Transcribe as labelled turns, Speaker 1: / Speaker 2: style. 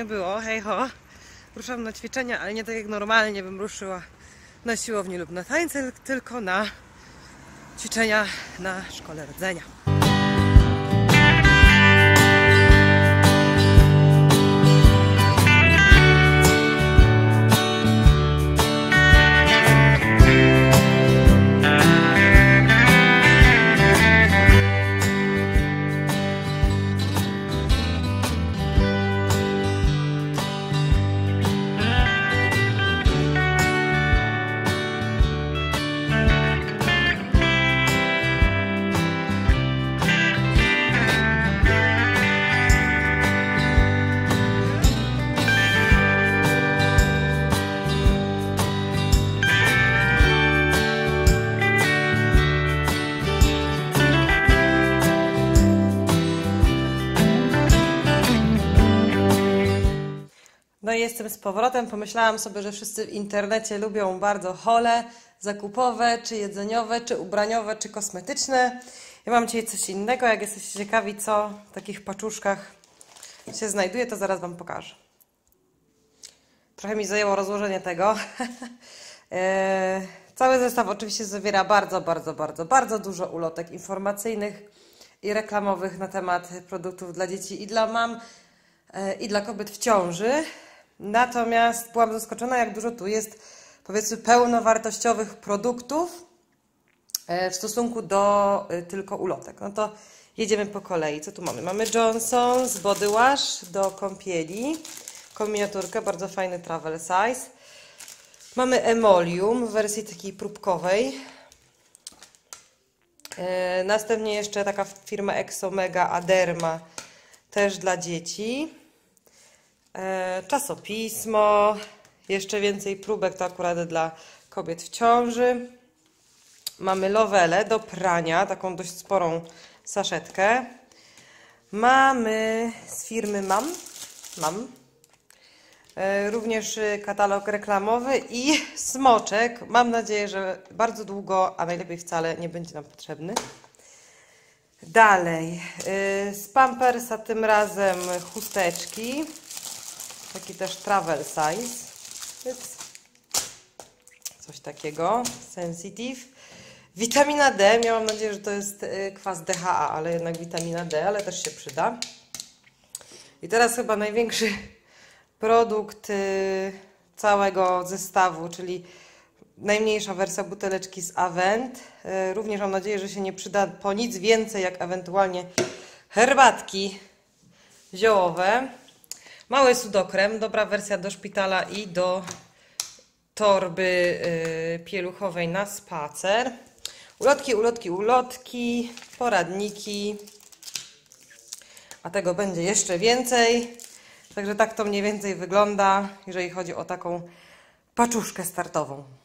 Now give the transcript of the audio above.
Speaker 1: nie było, hej ho. Ruszam na ćwiczenia, ale nie tak jak normalnie bym ruszyła na siłowni lub na tańce, tylko na ćwiczenia na szkole rdzenia. No i jestem z powrotem. Pomyślałam sobie, że wszyscy w internecie lubią bardzo haule zakupowe, czy jedzeniowe, czy ubraniowe, czy kosmetyczne. Ja mam dzisiaj coś innego. Jak jesteście ciekawi, co w takich paczuszkach się znajduje, to zaraz Wam pokażę. Trochę mi zajęło rozłożenie tego. Cały zestaw oczywiście zawiera bardzo dużo ulotek informacyjnych i reklamowych na temat produktów dla dzieci i dla mam, i dla kobiet w ciąży. Natomiast byłam zaskoczona, jak dużo tu jest, powiedzmy, pełnowartościowych produktów w stosunku do tylko ulotek. No to jedziemy po kolei. Co tu mamy? Mamy Johnson's Body Wash do kąpieli. Taką miniaturkę, bardzo fajny travel size. Mamy Emolium w wersji takiej próbkowej. Następnie jeszcze taka firma Exomega Aderma, też dla dzieci. Czasopismo, jeszcze więcej próbek, to akurat dla kobiet w ciąży. Mamy Lovelle do prania, taką dość sporą saszetkę. Mamy z firmy Mam. Również katalog reklamowy i smoczek. Mam nadzieję, że bardzo długo, a najlepiej wcale nie będzie nam potrzebny. Dalej, z Pampersa tym razem chusteczki. Taki też travel size. Coś takiego. Sensitive. Witamina D. Miałam nadzieję, że to jest kwas DHA, ale jednak witamina D, ale też się przyda. I teraz chyba największy produkt całego zestawu, czyli najmniejsza wersja buteleczki z Avent. Również mam nadzieję, że się nie przyda po nic więcej, jak ewentualnie herbatki ziołowe. Mały sudokrem, dobra wersja do szpitala i do torby pieluchowej na spacer. Ulotki, poradniki. A tego będzie jeszcze więcej. Także tak to mniej więcej wygląda, jeżeli chodzi o taką paczuszkę startową.